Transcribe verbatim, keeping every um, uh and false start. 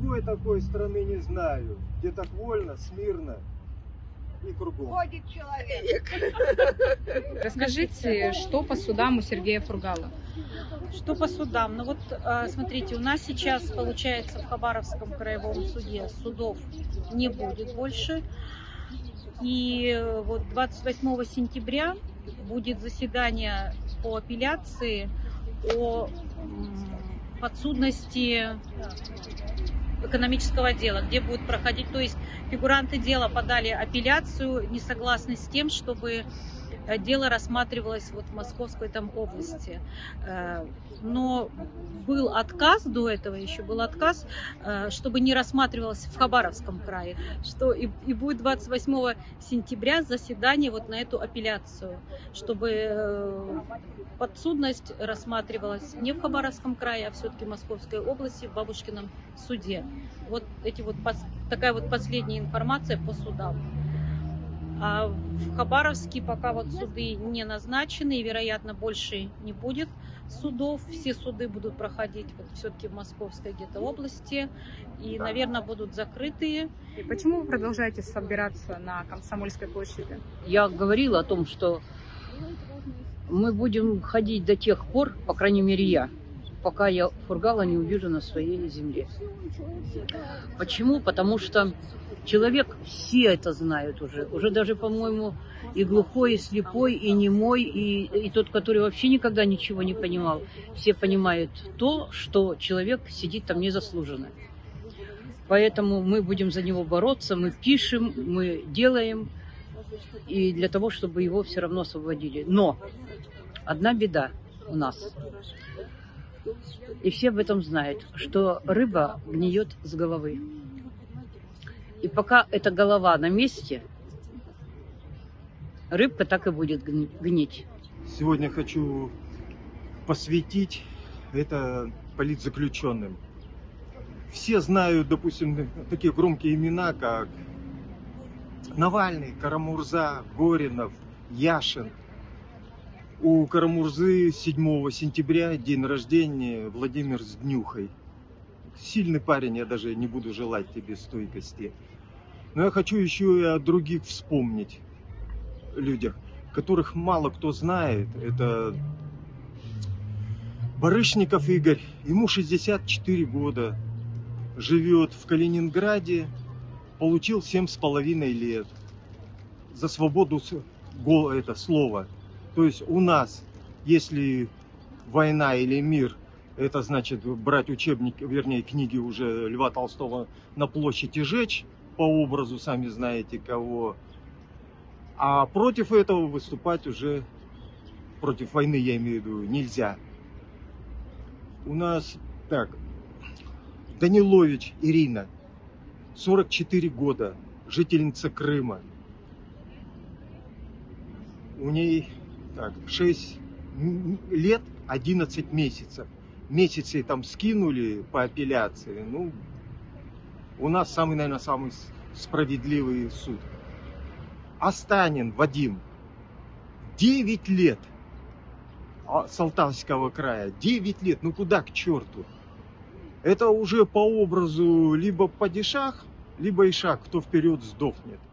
другой такой страны не знаю, где так вольно, смирно и кругом. Ходит человек. Расскажите, что по судам у Сергея Фургала? Что по судам? Ну вот, смотрите, у нас сейчас, получается, в Хабаровском краевом суде судов не будет больше. И вот двадцать восьмого сентября будет заседание по апелляции о подсудности экономического дела, где будет проходить, то есть фигуранты дела подали апелляцию, не согласны с тем, чтобы дело рассматривалось вот в Московской там области. Но был отказ до этого, еще был отказ, чтобы не рассматривалось в Хабаровском крае, что и, и будет двадцать восьмого сентября заседание вот на эту апелляцию, чтобы подсудность рассматривалась не в Хабаровском крае, а все-таки в Московской области, в Бабушкином суде. Вот эти вот такая вот последняя информация по судам. А в Хабаровске пока вот суды не назначены, и, вероятно, больше не будет судов. Все суды будут проходить вот все-таки в Московской где-то области, и, наверное, будут закрытые. И почему вы продолжаете собираться на Комсомольской площади? Я говорила о том, что мы будем ходить до тех пор, по крайней мере я, пока я Фургала не увижу на своей земле. Почему? Потому что человек, все это знают уже, уже даже, по-моему, и глухой, и слепой, и немой, и, и тот, который вообще никогда ничего не понимал. Все понимают то, что человек сидит там незаслуженно. Поэтому мы будем за него бороться, мы пишем, мы делаем, и для того, чтобы его все равно освободили. Но одна беда у нас, и все об этом знают, что рыба гниет с головы. И пока эта голова на месте, рыбка так и будет гнить. Сегодня хочу посвятить это политзаключенным. Все знают, допустим, такие громкие имена, как Навальный, Карамурза, Горинов, Яшин. У Карамурзы седьмого сентября день рождения, Владимир с днюхой. Сильный парень, я даже не буду желать тебе стойкости. Но я хочу еще и о других вспомнить людях, которых мало кто знает. Это Барышников Игорь, ему шестьдесят четыре года, живет в Калининграде, получил семь с половиной лет за свободу это слова. То есть у нас, если война или мир, это значит брать учебники, вернее книги уже Льва Толстого на площади жечь, по образу сами знаете кого. А против этого выступать уже, против войны я имею в виду, нельзя. У нас, так, Данилович Ирина, сорок четыре года, жительница Крыма. У ней так, шесть лет одиннадцать месяцев. Месяцы там скинули по апелляции. Ну, у нас самый, наверное, самый справедливый суд. Астанин Вадим, девять лет с Алтайского края. девять лет, ну куда к черту? Это уже по образу либо падишах, либо ишак, кто вперед сдохнет.